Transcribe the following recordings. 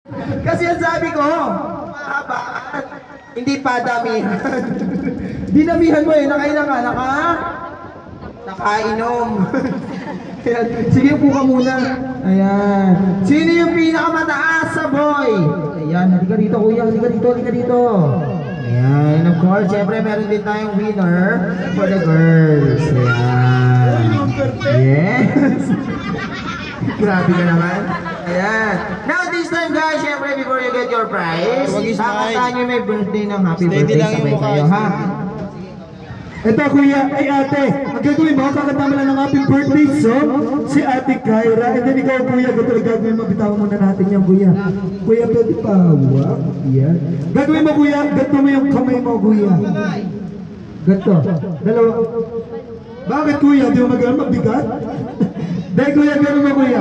Kasi ang sabi ko, mahaba. Hindi pa damihan. Dinamihan mo eh, nakailan ka? Nakainom. Sige, upo ka muna. Ayan. Sino yung pinakamataas sa boy? Ayan, halika dito kuya, halika dito. Ayan, of course, syempre meron din tayong winner for the girls. Ayan. Yes. Grabe ka naman. Ayan. Now this time guys, syempre before you get your prize, kakantahan nyo may birthday ng happy birthday sabay kayo ha. Ito kuya, ay ate, ang gagawin mo, kakanta mo lang ng happy birthday song, si ate Kyra, and then ikaw kuya, gato gagawin mo, bitawan muna natin yan kuya. Kuya, pwede pa hawak, yan. Gagawin mo kuya, gato mo yung kamay mo kuya. Gato, dalawa. Bakit kuya, di mo magawin mabigat? Dahil kuya, gano'n mo kuya.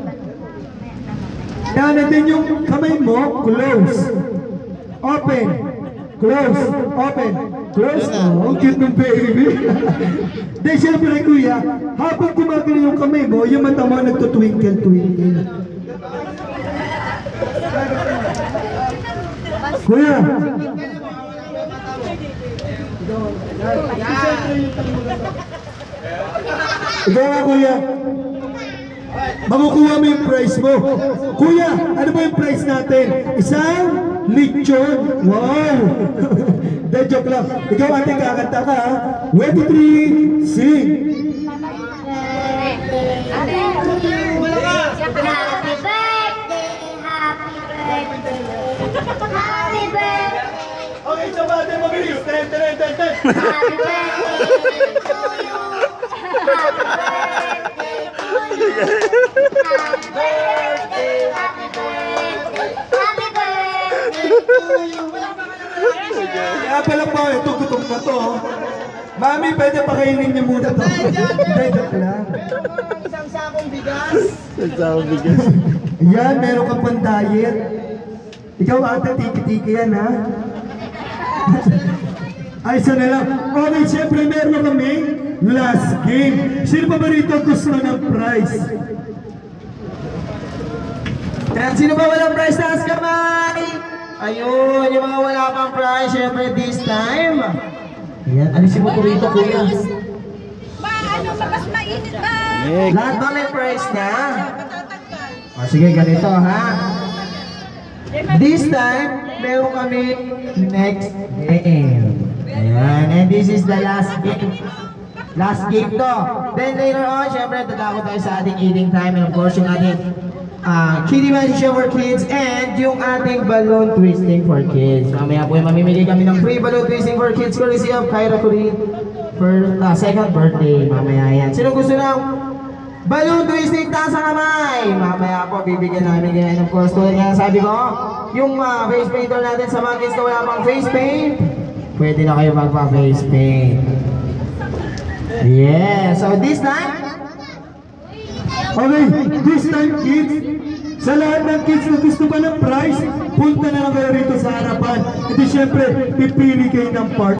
Yan, and then yung kamay mo, close. Open. Close. Open. Close. Oh, cute ng baby. Dahil siyempre kuya, habang gumagano yung kamay mo, yung mata mo nagtutwinkle-twinkle. Kuya. Ikaw nga kuya. Makukuha mo yung prize mo. Kuya, ano ba yung prize natin? Isang lechon. Wow! Dahil joke lang. Ikaw ate kakanta ka ha. 23, sing! Happy birthday! Okay, sabate mo bilis. Ten. Happy birthday to you! Kaya pala po, ito gutom na to. Mami, pwede pakainin niyo muna to. Hindi, joke lang. Isang sakong bigas. Yan, meron kang pang-diet. Ikaw ate, tiki-tiki yan ha. Ay, isa na lang. Okay, siyempre meron kami last game. Sino pa ba rito gusto ng prize? Ayan, sino ba walang prize? Taas kamay! Ayun, yung mga wala pang prize, syempre this time. Ayan, alisin mo ko rito kuya. Mas mainit ba? Lahat ba may prize na? O sige, ganito ha. This time, meron kami next game. Ayan, and this is the last game. Last game to. Then later on, syempre, tatako tayo sa ating eating time. And of course, yung ating Kitty Magic Show for Kids and yung ating balloon twisting for kids. Mamaya po mamimigay kami ng free balloon twisting for kids courtesy of Kyra Curie for second birthday. Mamaya yan. Sino gusto ng balloon twisting, taas ang kamay? Mamaya po bibigyan namin kayo. And of course, tulad nga sabi ko, yung face painter natin sa mga kids na wala pang face paint, pwede na kayo magpa-face paint. Yeah, so this time, Okay, this time kids, sa lahat ng kids na gusto pa ng prize, punta na lang kayo rito sa harapan. At siyempre, pipili kayo ng part.